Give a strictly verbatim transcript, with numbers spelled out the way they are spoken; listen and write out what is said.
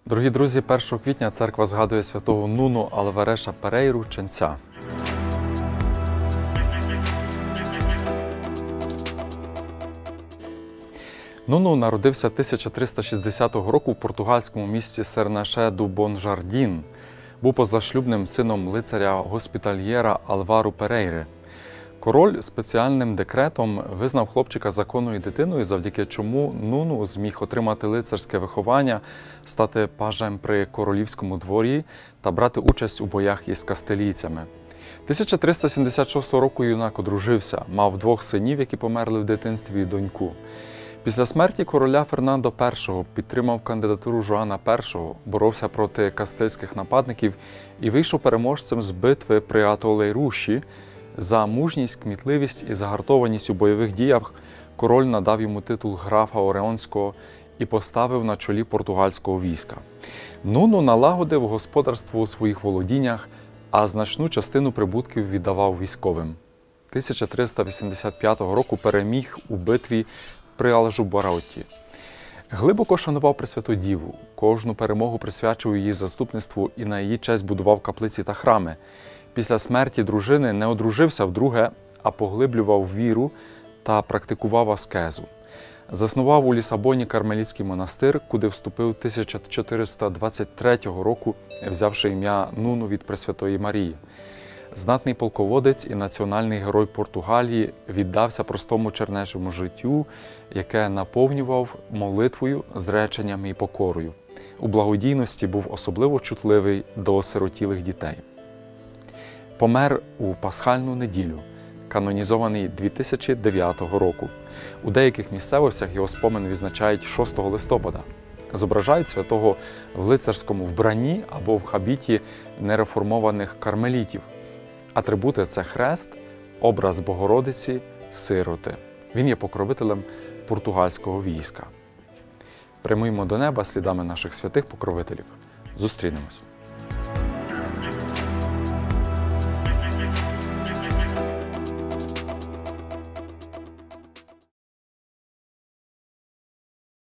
Дорогі друзі, першого квітня церква згадує святого Нуну Алвареша Перейру ченця. Нуну народився тисяча триста шістдесятого року в португальському місті Сернаше-ду-Бонжардін. Був позашлюбним сином лицаря-госпітальєра Алвару Перейри. Король спеціальним декретом визнав хлопчика законною дитиною, завдяки чому Нуну зміг отримати лицарське виховання, стати пажем при королівському дворі та брати участь у боях із кастилійцями. тисяча триста сімдесят шостого року юнак одружився, мав двох синів, які померли в дитинстві, і доньку. Після смерті короля Фернандо І підтримав кандидатуру Жоана І, боровся проти кастильських нападників і вийшов переможцем з битви при Атолейруші. За мужність, кмітливість і загартованість у бойових діях король надав йому титул графа Ореонського і поставив на чолі португальського війська. Нуну налагодив господарство у своїх володіннях, а значну частину прибутків віддавав військовим. тисяча триста вісімдесят п'ятого року переміг у битві при Алжубаротті. Глибоко шанував Пресвяту Діву, кожну перемогу присвячував її заступництву і на її честь будував каплиці та храми. Після смерті дружини не одружився вдруге, а поглиблював віру та практикував аскезу. Заснував у Лісабоні кармелітський монастир, куди вступив тисяча чотириста двадцять третього року, взявши ім'я Нуну від Пресвятої Марії. Знатний полководець і національний герой Португалії віддався простому чернечому життю, яке наповнював молитвою, зреченнями і покорою. У благодійності був особливо чутливий до осиротілих дітей. Помер у пасхальну неділю, канонізований дві тисячі дев'ятого року. У деяких місцевостях його спомин відзначають шостого листопада. Зображають святого в лицарському вбранні або в хабіті нереформованих кармелітів. Атрибути – це хрест, образ Богородиці, сироти. Він є покровителем португальського війська. Прямуємо до неба слідами наших святих покровителів. Зустрінемось.